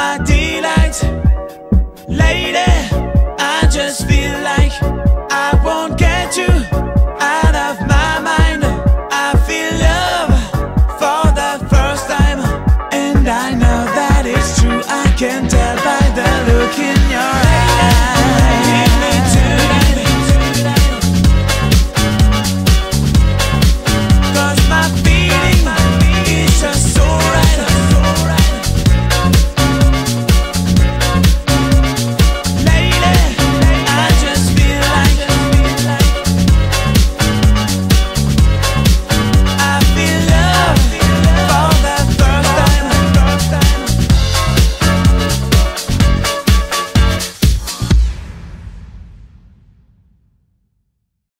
my delight. Lady, I just feel like I won't get you out of my mind. I feel love for the first time, and I know that it's true. I can tell by the look in your eyes.